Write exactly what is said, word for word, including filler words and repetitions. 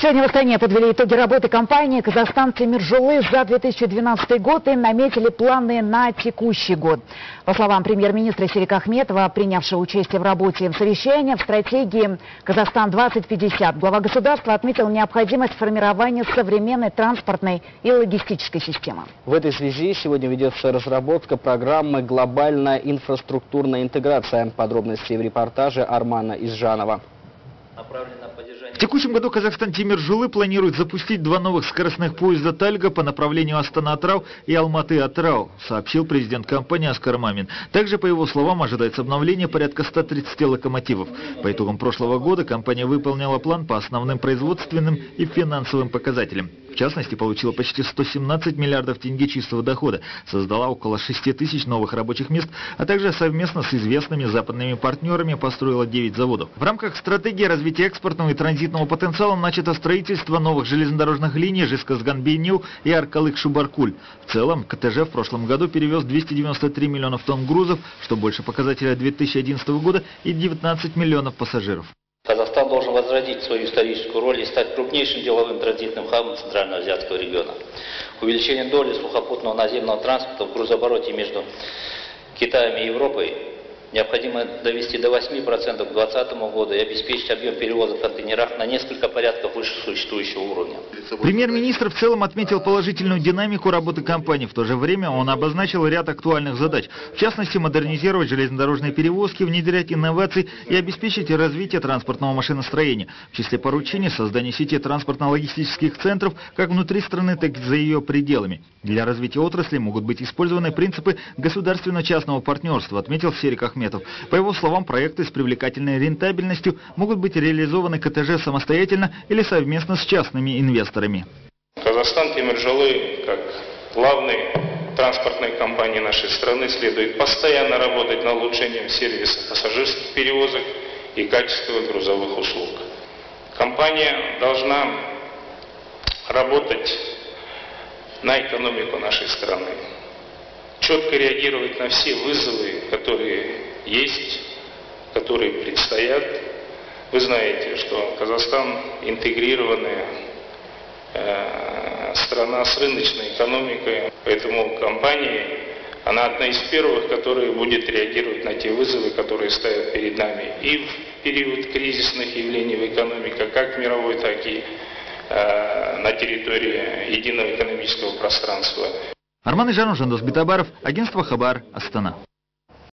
Сегодня в Астане подвели итоги работы компании «Казахстан Темиржолы» за две тысячи двенадцатый год и наметили планы на текущий год. По словам премьер-министра Серика Ахметова, принявшего участие в работе в совещании в стратегии «Казахстан двадцать пятьдесят», глава государства отметил необходимость формирования современной транспортной и логистической системы. В этой связи сегодня ведется разработка программы «Глобальная инфраструктурная интеграция». Подробности в репортаже Армана Изжанова. В текущем году Казахстан Темиржолы планирует запустить два новых скоростных поезда «Тальга» по направлению Астана-Атырау и Алматы-Атырау, сообщил президент компании Аскар Мамин. Также, по его словам, ожидается обновление порядка ста тридцати локомотивов. По итогам прошлого года компания выполнила план по основным производственным и финансовым показателям. В частности, получила почти сто семнадцать миллиардов тенге чистого дохода, создала около шести тысяч новых рабочих мест, а также совместно с известными западными партнерами построила девять заводов. В рамках стратегии развития экспортного и транзитного потенциала начато строительство новых железнодорожных линий Жезказган-Бейнеу и Аркалык-Шубаркуль. В целом, КТЖ в прошлом году перевез двести девяносто три миллионов тонн грузов, что больше показателя две тысячи одиннадцатого года, и девятнадцать миллионов пассажиров. Казахстан должен возродить свою историческую роль и стать крупнейшим деловым транзитным хабом Центральноазиатского региона. Увеличение доли сухопутного наземного транспорта в грузообороте между Китаем и Европой необходимо довести до восьми процентов к две тысячи двадцатому году и обеспечить объем перевоза в контейнерах на несколько порядков выше существующего уровня. Премьер-министр в целом отметил положительную динамику работы компании. В то же время он обозначил ряд актуальных задач. В частности, модернизировать железнодорожные перевозки, внедрять инновации и обеспечить развитие транспортного машиностроения. В числе поручений создание сети транспортно-логистических центров как внутри страны, так и за ее пределами. Для развития отрасли могут быть использованы принципы государственно-частного партнерства, отметил Серик Ахметов. По его словам, проекты с привлекательной рентабельностью могут быть реализованы КТЖ самостоятельно или совместно с частными инвесторами. Казахстан Темиржолы, как главной транспортной компании нашей страны, следует постоянно работать над улучшением сервиса пассажирских перевозок и качества грузовых услуг. Компания должна работать на экономику нашей страны, четко реагировать на все вызовы, которые есть, которые предстоят. Вы знаете, что Казахстан интегрированная э, страна с рыночной экономикой, поэтому компания, она одна из первых, которая будет реагировать на те вызовы, которые стоят перед нами и в период кризисных явлений в экономике, как мировой, так и э, на территории единого экономического пространства. Арман Изжанов, Жандос Битабаров, агентство Хабар, Астана.